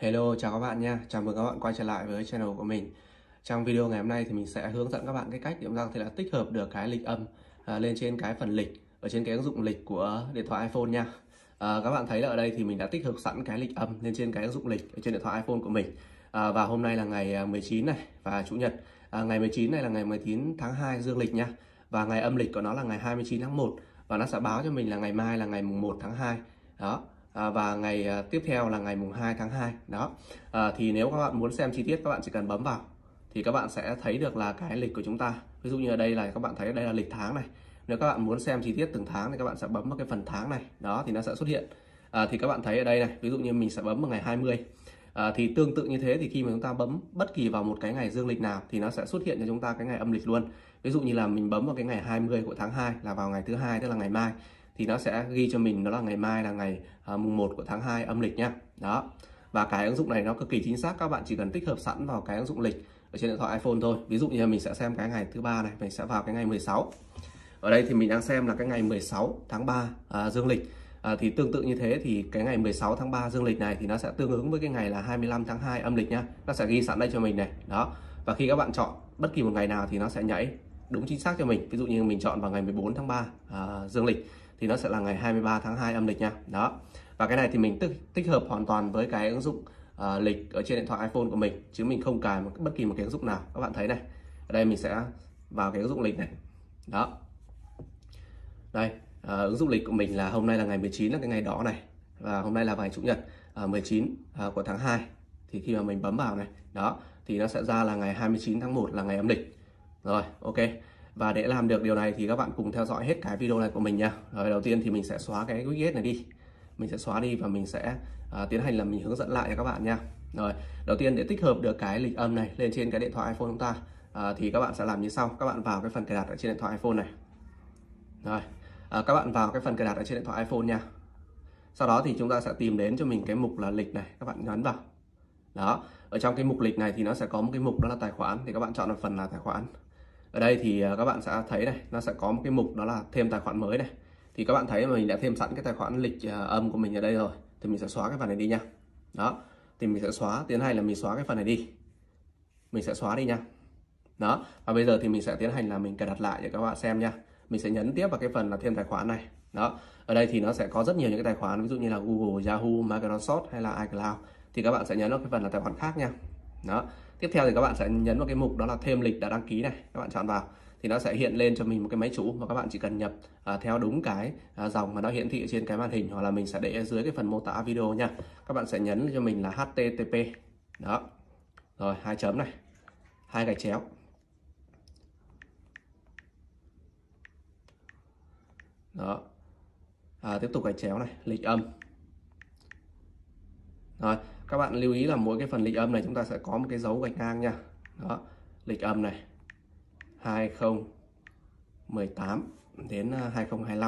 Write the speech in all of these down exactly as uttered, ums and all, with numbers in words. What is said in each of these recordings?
Hello, chào các bạn nha. Chào mừng các bạn quay trở lại với channel của mình. Trong video ngày hôm nay thì mình sẽ hướng dẫn các bạn cái cách để chúng ta có thể là tích hợp được cái lịch âm à, lên trên cái phần lịch ở trên cái ứng dụng lịch của điện thoại iPhone nha. À, các bạn thấy là ở đây thì mình đã tích hợp sẵn cái lịch âm lên trên cái ứng dụng lịch ở trên điện thoại iPhone của mình. À, và hôm nay là ngày mười chín này và chủ nhật. À, ngày mười chín này là ngày mười chín tháng hai dương lịch nha. Và ngày âm lịch của nó là ngày hai mươi chín tháng một và nó sẽ báo cho mình là ngày mai là ngày mùng một tháng hai. Đó. À, và ngày à, tiếp theo là ngày mùng hai tháng hai đó. À, thì nếu các bạn muốn xem chi tiết các bạn chỉ cần bấm vào thì các bạn sẽ thấy được là cái lịch của chúng ta. Ví dụ như ở đây là các bạn thấy đây là lịch tháng này. Nếu các bạn muốn xem chi tiết từng tháng thì các bạn sẽ bấm vào cái phần tháng này đó thì nó sẽ xuất hiện. À, thì các bạn thấy ở đây này, ví dụ như mình sẽ bấm vào ngày hai mươi. À, thì tương tự như thế thì khi mà chúng ta bấm bất kỳ vào một cái ngày dương lịch nào thì nó sẽ xuất hiện cho chúng ta cái ngày âm lịch luôn. Ví dụ như là mình bấm vào cái ngày hai mươi của tháng hai là vào ngày thứ hai, tức là ngày mai, thì nó sẽ ghi cho mình đó là ngày mai là ngày à, mùng một của tháng hai âm lịch nhá. Đó. Và cái ứng dụng này nó cực kỳ chính xác, các bạn chỉ cần tích hợp sẵn vào cái ứng dụng lịch ở trên điện thoại iPhone thôi. Ví dụ như là mình sẽ xem cái ngày thứ ba này, mình sẽ vào cái ngày mười sáu. Ở đây thì mình đang xem là cái ngày mười sáu tháng ba à, dương lịch. À, thì tương tự như thế thì cái ngày mười sáu tháng ba dương lịch này thì nó sẽ tương ứng với cái ngày là hai mươi lăm tháng hai âm lịch nhá. Nó sẽ ghi sẵn đây cho mình này. Đó. Và khi các bạn chọn bất kỳ một ngày nào thì nó sẽ nhảy đúng chính xác cho mình. Ví dụ như mình chọn vào ngày mười bốn tháng ba à, dương lịch thì nó sẽ là ngày hai mươi ba tháng hai âm lịch nha. Đó. Và cái này thì mình tích tích hợp hoàn toàn với cái ứng dụng uh, lịch ở trên điện thoại iPhone của mình, chứ mình không cài một bất kỳ một cái ứng dụng nào. Các bạn thấy này, ở đây mình sẽ vào cái ứng dụng lịch này. Đó. Đây, uh, ứng dụng lịch của mình là hôm nay là ngày mười chín là cái ngày đó này, và hôm nay là ngày chủ nhật uh, mười chín uh, của tháng hai. Thì khi mà mình bấm vào này, đó thì nó sẽ ra là ngày hai mươi chín tháng một là ngày âm lịch. Rồi, ok. Và để làm được điều này thì các bạn cùng theo dõi hết cái video này của mình nha. Rồi đầu tiên thì mình sẽ xóa cái widget này đi. Mình sẽ xóa đi và mình sẽ uh, tiến hành là mình hướng dẫn lại cho các bạn nha. Rồi, đầu tiên để tích hợp được cái lịch âm này lên trên cái điện thoại iPhone chúng ta uh, thì các bạn sẽ làm như sau. Các bạn vào cái phần cài đặt ở trên điện thoại iPhone này. Rồi, uh, các bạn vào cái phần cài đặt ở trên điện thoại iPhone nha. Sau đó thì chúng ta sẽ tìm đến cho mình cái mục là lịch này, các bạn nhấn vào. Đó, ở trong cái mục lịch này thì nó sẽ có một cái mục đó là tài khoản, thì các bạn chọn vào phần là tài khoản. Ở đây thì các bạn sẽ thấy này, nó sẽ có một cái mục đó là thêm tài khoản mới này. Thì các bạn thấy mà mình đã thêm sẵn cái tài khoản lịch âm của mình ở đây rồi, thì mình sẽ xóa cái phần này đi nha. Đó, thì mình sẽ xóa, tiến hành là mình xóa cái phần này đi. Mình sẽ xóa đi nha. Đó, và bây giờ thì mình sẽ tiến hành là mình cài đặt lại để các bạn xem nha. Mình sẽ nhấn tiếp vào cái phần là thêm tài khoản này. Đó, ở đây thì nó sẽ có rất nhiều những cái tài khoản, ví dụ như là Google, Yahoo, Microsoft hay là iCloud. Thì các bạn sẽ nhấn vào cái phần là tài khoản khác nha. Đó, tiếp theo thì các bạn sẽ nhấn vào cái mục đó là thêm lịch đã đăng ký này, các bạn chọn vào thì nó sẽ hiện lên cho mình một cái máy chủ, và các bạn chỉ cần nhập à, theo đúng cái à, dòng mà nó hiển thị trên cái màn hình, hoặc là mình sẽ để ở dưới cái phần mô tả video nha. Các bạn sẽ nhấn cho mình là H T T P. Đó, rồi hai chấm này, hai gạch chéo. Đó, à, tiếp tục gạch chéo này, lịch âm. Rồi, các bạn lưu ý là mỗi cái phần lịch âm này chúng ta sẽ có một cái dấu gạch ngang nha. Đó, lịch âm này hai không một tám đến hai không hai lăm.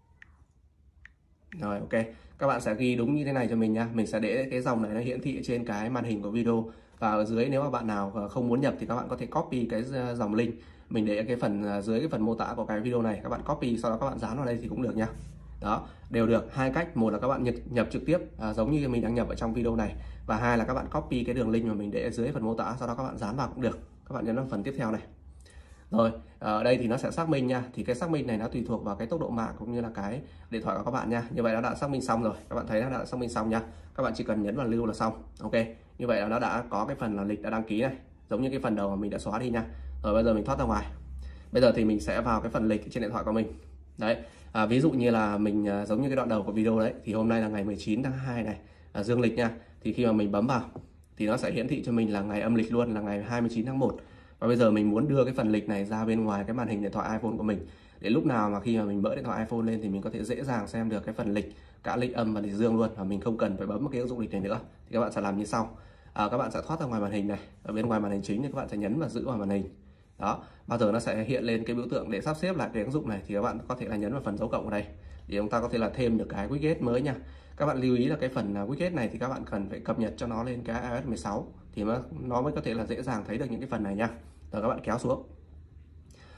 Rồi, ok. Các bạn sẽ ghi đúng như thế này cho mình nha. Mình sẽ để cái dòng này nó hiển thị trên cái màn hình của video. Và ở dưới nếu mà bạn nào không muốn nhập thì các bạn có thể copy cái dòng link. Mình để cái phần dưới cái phần mô tả của cái video này, các bạn copy sau đó các bạn dán vào đây thì cũng được nha. Đó, đều được hai cách. Một là các bạn nhập, nhập trực tiếp à, giống như mình đang nhập ở trong video này, và hai là các bạn copy cái đường link mà mình để ở dưới phần mô tả, sau đó các bạn dán vào cũng được. Các bạn nhấn vào phần tiếp theo này. Rồi, ở đây thì nó sẽ xác minh nha. Thì cái xác minh này nó tùy thuộc vào cái tốc độ mạng cũng như là cái điện thoại của các bạn nha. Như vậy nó đã xác minh xong rồi. Các bạn thấy nó đã xác minh xong nha. Các bạn chỉ cần nhấn vào lưu là xong. Ok. Như vậy là nó đã có cái phần là lịch đã đăng ký này, giống như cái phần đầu mà mình đã xóa đi nha. Rồi bây giờ mình thoát ra ngoài. Bây giờ thì mình sẽ vào cái phần lịch trên điện thoại của mình. Đấy. À, ví dụ như là mình à, giống như cái đoạn đầu của video đấy, thì hôm nay là ngày mười chín tháng hai này, à, dương lịch nha. Thì khi mà mình bấm vào thì nó sẽ hiển thị cho mình là ngày âm lịch luôn, là ngày hai mươi chín tháng một. Và bây giờ mình muốn đưa cái phần lịch này ra bên ngoài cái màn hình điện thoại iPhone của mình, để lúc nào mà khi mà mình mở điện thoại iPhone lên thì mình có thể dễ dàng xem được cái phần lịch, cả lịch âm và lịch dương luôn, và mình không cần phải bấm một cái ứng dụng lịch này nữa. Thì các bạn sẽ làm như sau. À, các bạn sẽ thoát ra ngoài màn hình này, ở bên ngoài màn hình chính thì các bạn sẽ nhấn và giữ vào màn hình. Đó, bao giờ nó sẽ hiện lên cái biểu tượng để sắp xếp lại cái ứng dụng này, thì các bạn có thể là nhấn vào phần dấu cộng ở đây để chúng ta có thể là thêm được cái widget mới nha. Các bạn lưu ý là cái phần widget này thì các bạn cần phải cập nhật cho nó lên cái i O S mười sáu thì nó mới có thể là dễ dàng thấy được những cái phần này nha. Rồi các bạn kéo xuống.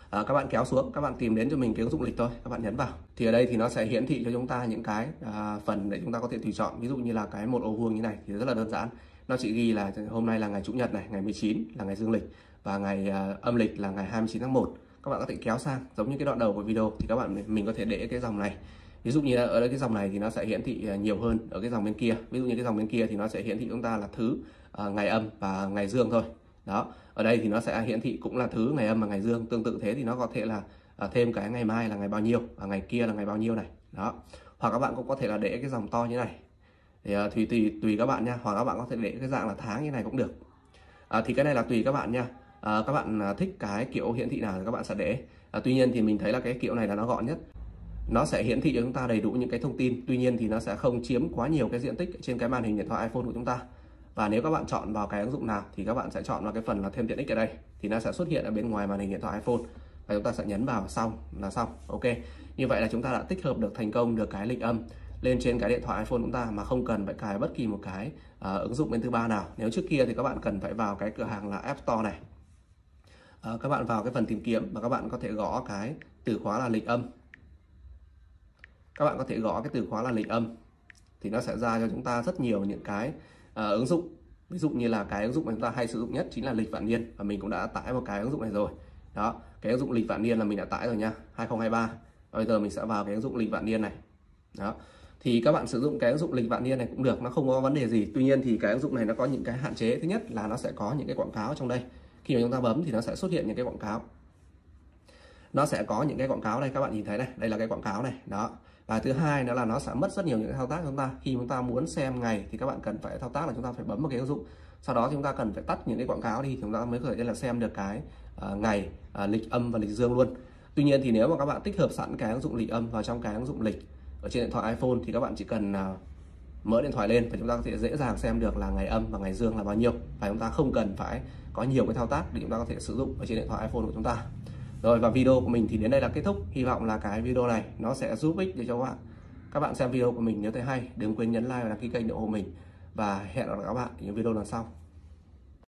À, các bạn kéo xuống, các bạn tìm đến cho mình cái ứng dụng lịch thôi, các bạn nhấn vào thì ở đây thì nó sẽ hiển thị cho chúng ta những cái à, phần để chúng ta có thể tùy chọn. Ví dụ như là cái một ô vuông như này thì rất là đơn giản, nó chỉ ghi là hôm nay là ngày chủ nhật này, ngày mười chín là ngày dương lịch và ngày à, âm lịch là ngày hai mươi chín tháng một. Các bạn có thể kéo sang giống như cái đoạn đầu của video thì các bạn mình có thể để cái dòng này. Ví dụ như là ở đây cái dòng này thì nó sẽ hiển thị nhiều hơn ở cái dòng bên kia. Ví dụ như cái dòng bên kia thì nó sẽ hiển thị chúng ta là thứ, à, ngày âm và ngày dương thôi. Đó, ở đây thì nó sẽ hiển thị cũng là thứ, ngày âm và ngày dương. Tương tự thế thì nó có thể là à, thêm cái ngày mai là ngày bao nhiêu và ngày kia là ngày bao nhiêu này. Đó. Hoặc các bạn cũng có thể là để cái dòng to như này. Thì à, tùy tùy tùy các bạn nha. Hoặc các bạn có thể để cái dạng là tháng như này cũng được. À, thì cái này là tùy các bạn nha. À, các bạn thích cái kiểu hiển thị nào thì các bạn sẽ để. À, tuy nhiên thì mình thấy là cái kiểu này là nó gọn nhất. Nó sẽ hiển thị cho chúng ta đầy đủ những cái thông tin. Tuy nhiên thì nó sẽ không chiếm quá nhiều cái diện tích trên cái màn hình điện thoại iPhone của chúng ta. Và nếu các bạn chọn vào cái ứng dụng nào thì các bạn sẽ chọn vào cái phần là thêm tiện ích ở đây, thì nó sẽ xuất hiện ở bên ngoài màn hình điện thoại iPhone và chúng ta sẽ nhấn vào xong là xong. Ok, như vậy là chúng ta đã tích hợp được thành công được cái lịch âm lên trên cái điện thoại iPhone của chúng ta mà không cần phải cài bất kỳ một cái uh, ứng dụng bên thứ ba nào. Nếu trước kia thì các bạn cần phải vào cái cửa hàng là App Store này, uh, các bạn vào cái phần tìm kiếm và các bạn có thể gõ cái từ khóa là lịch âm. Các bạn có thể gõ cái từ khóa là lịch âm thì nó sẽ ra cho chúng ta rất nhiều những cái uh, ứng dụng. Ví dụ như là cái ứng dụng mà chúng ta hay sử dụng nhất chính là lịch vạn niên, và mình cũng đã tải một cái ứng dụng này rồi. Đó, cái ứng dụng lịch vạn niên là mình đã tải rồi nha, hai không hai ba. Và bây giờ mình sẽ vào cái ứng dụng lịch vạn niên này. Đó, thì các bạn sử dụng cái ứng dụng lịch vạn niên này cũng được, nó không có vấn đề gì. Tuy nhiên thì cái ứng dụng này nó có những cái hạn chế. Thứ nhất là nó sẽ có những cái quảng cáo trong đây. Khi mà chúng ta bấm thì nó sẽ xuất hiện những cái quảng cáo. Nó sẽ có những cái quảng cáo đây, các bạn nhìn thấy này, đây là cái quảng cáo này. Đó. Và thứ hai nữa là nó sẽ mất rất nhiều những cái thao tác của chúng ta. Khi chúng ta muốn xem ngày thì các bạn cần phải thao tác là chúng ta phải bấm vào cái ứng dụng. Sau đó chúng ta cần phải tắt những cái quảng cáo đi thì chúng ta mới có thể là xem được cái uh, ngày, uh, lịch âm và lịch dương luôn. Tuy nhiên thì nếu mà các bạn tích hợp sẵn cái ứng dụng lịch âm vào trong cái ứng dụng lịch ở trên điện thoại iPhone thì các bạn chỉ cần uh, mở điện thoại lên và chúng ta có thể dễ dàng xem được là ngày âm và ngày dương là bao nhiêu. Và chúng ta không cần phải có nhiều cái thao tác để chúng ta có thể sử dụng ở trên điện thoại iPhone của chúng ta. Rồi, và video của mình thì đến đây là kết thúc. Hy vọng là cái video này nó sẽ giúp ích để cho các bạn. Các bạn xem video của mình nếu thấy hay, đừng quên nhấn like và đăng ký kênh để ủng hộ mình. Và hẹn gặp lại các bạn ở những video lần sau.